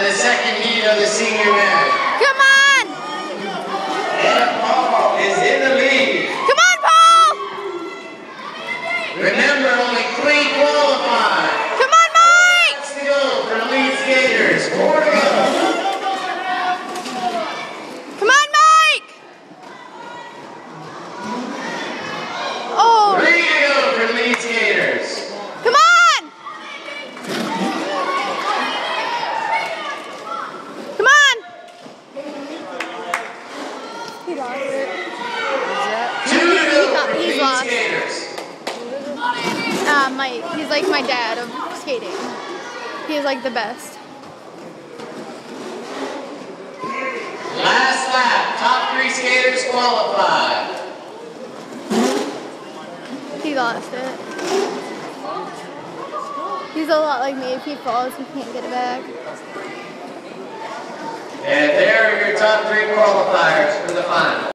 the second heat of the senior men. Come on! And Paul is in the lead. Come on, Paul! Remember, only 3 qualify. Come on, Mike! Let's go for the lead skaters. 4 to go. Come on, Mike! Oh! 3 to go for the lead skaters. Come on! Come on! He lost it. 2 to go for the He's lead lost. skaters. Mike. He's like my dad of skating. He is like the best. Last lap. Top 3 skaters qualify. He lost it. He's a lot like me. If he falls, he can't get it back. And there are your top 3 qualifiers for the final.